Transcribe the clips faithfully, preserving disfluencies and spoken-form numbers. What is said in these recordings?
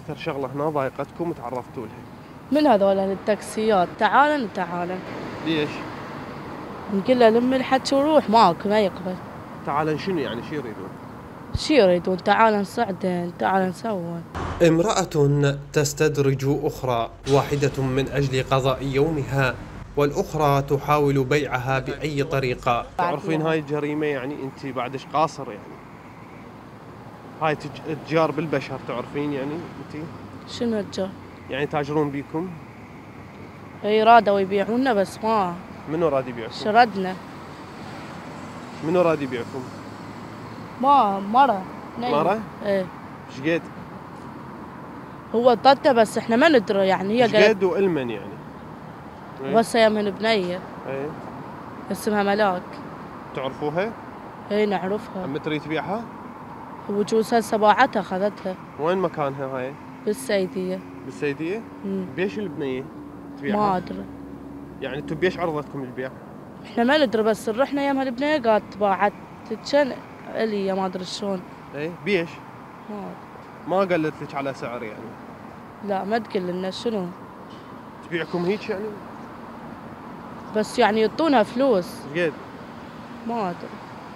أكثر شغلة هنا ضايقتكم وتعرضتوا لها؟ من هذول التاكسيات تعالن تعالن. ليش؟ نقول له لم الحكي وروح ماكو ما يقبل. تعالن شنو يعني شو يريدون؟ شو يريدون؟ تعال نصعدن تعال نسوون. امرأة تستدرج أخرى، واحدة من أجل قضاء يومها والأخرى تحاول بيعها بأي طريقة. تعرفين هاي الجريمة يعني أنت بعدش قاصر يعني؟ هاي تجار بالبشر تعرفين يعني أنت؟ شنو الجار؟ يعني تاجرون بيكم؟ اي رادوا يبيعونا بس ما. منو راد يبيعكم؟ شردنا. منو راد يبيعكم؟ ما مرة. مرة؟ ايه. ايش قد؟ هو ضده بس احنا ما ندري يعني هي قالت. ايش قد والمن يعني؟ بس هي من بنية. ايه. اسمها ملاك. تعرفوها؟ اي نعرفها. عم تريد تبيعها؟ هو جوزها سباعتها اخذتها. وين مكانها هاي؟ بالسيدية. بالسيدية؟ امم. بيش البنية تبيعها؟ ما ادري. يعني انتم بيش عرضتكم للبيع؟ احنا ما ندري بس رحنا يمها البنية قالت باعت تتشن الي ما ادري شلون. ايه بيش؟ ما ادري. ما قالت لك على سعر يعني؟ لا ما تقول لنا شنو. تبيعكم هيك يعني؟ بس يعني يعطونا فلوس. ايش قد؟ ما ادري.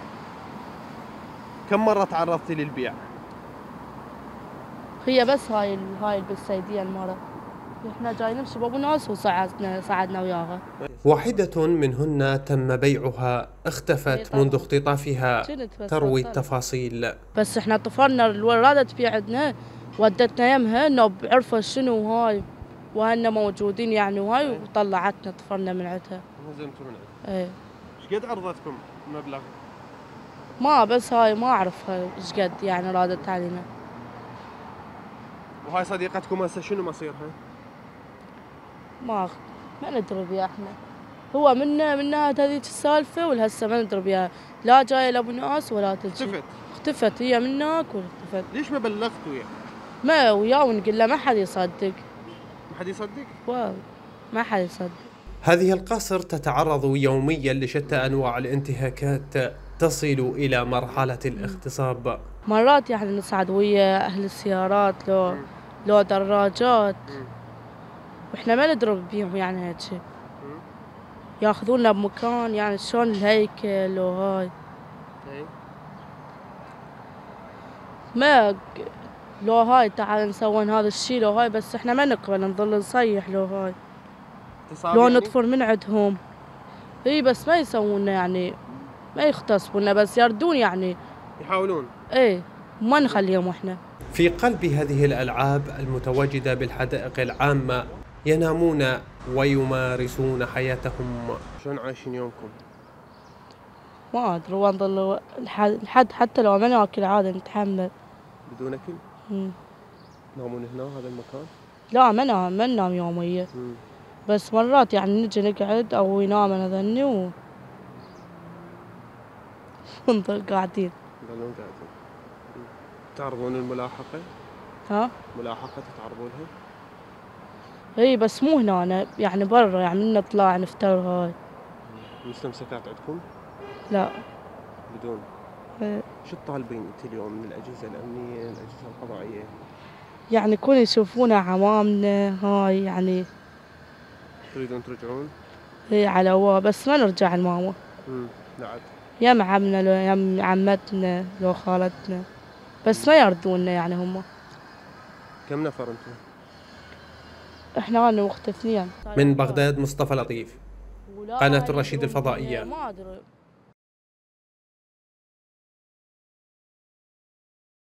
كم مرة تعرضتي للبيع؟ هي بس هاي هاي بالسيدية المرة. احنا جاي نمشي بابو ناس وصعدنا صعدنا وياها. واحدة منهن تم بيعها، اختفت منذ اختطافها تروي التفاصيل. بس احنا طفرنا الورادة تبيع عندنا ودتنا يمها انه بعرفوا شنو هاي وهن موجودين يعني وهاي وطلعتنا طفرنا من عندها. هزمتوا من عندها؟ ايه. ايش قد عرضتكم المبلغ؟ ما بس هاي ما اعرفها ايش قد يعني رادت علينا. وهاي صديقتكم هسه شنو مصيرها؟ ما ما ندري بيها احنا. هو منا منها هذيك السالفه والهسه ما ندري بيها، لا جايه لابو ناس ولا تجي. اختفت. اختفت هي منك واختفت. ليش ما بلغتوا يعني؟ ما وياه ونقول له ما حد يصدق. ما حد يصدق؟ واو ما حد يصدق. هذه القصر تتعرض يوميا لشتى انواع الانتهاكات تصل الى مرحله الاغتصاب. مرات يعني نصعد ويا اهل السيارات لو م. لو دراجات م. واحنا ما نضرب بيهم يعني هيك شيء. ياخذونا بمكان يعني شلون الهيكل وهاي. ما لو هاي تعال نسوون هذا الشيء لو هاي بس احنا ما نقبل نظل نصيح لو هاي. لو يعني؟ نطفر من عندهم. اي بس ما يسوونا يعني ما يغتصبونا بس يردون يعني. يحاولون. ايه ما نخليهم احنا. في قلب هذه الألعاب المتواجدة بالحدائق العامة ينامون ويمارسون حياتهم. شلون عايشين يومكم؟ ما ادري ونظل لحد حتى لو ما ناكل عادي نتحمل. بدون اكل؟ امم. تنامون هنا هذا المكان؟ لا ما نام ما ننام يوميا. مم. بس مرات يعني نجي نقعد او ينام هذني و نضل قاعدين. تضلون قاعدين. تعرضون الملاحقة؟ ها؟ ملاحقة تتعرضون لها؟ اي بس مو هنا يعني برا يعني من نطلع نفتر هاي. مستمسكات عندكم؟ لا. بدون؟ ايه. شو تطالبين انت اليوم من الأجهزة الأمنية الأجهزة القضائية؟ يعني يكونوا يشوفونا عوامنا هاي يعني. تريدون ترجعون؟ اي على هو بس ما نرجع لماما. امم لا عاد. يم عمنا لو يم عمتنا لو خالتنا بس ما يردونا يعني هم. كم نفر انتم؟ احنا انا واختي اثنين. من بغداد مصطفى لطيف، قناة الرشيد الفضائية. ما ادري.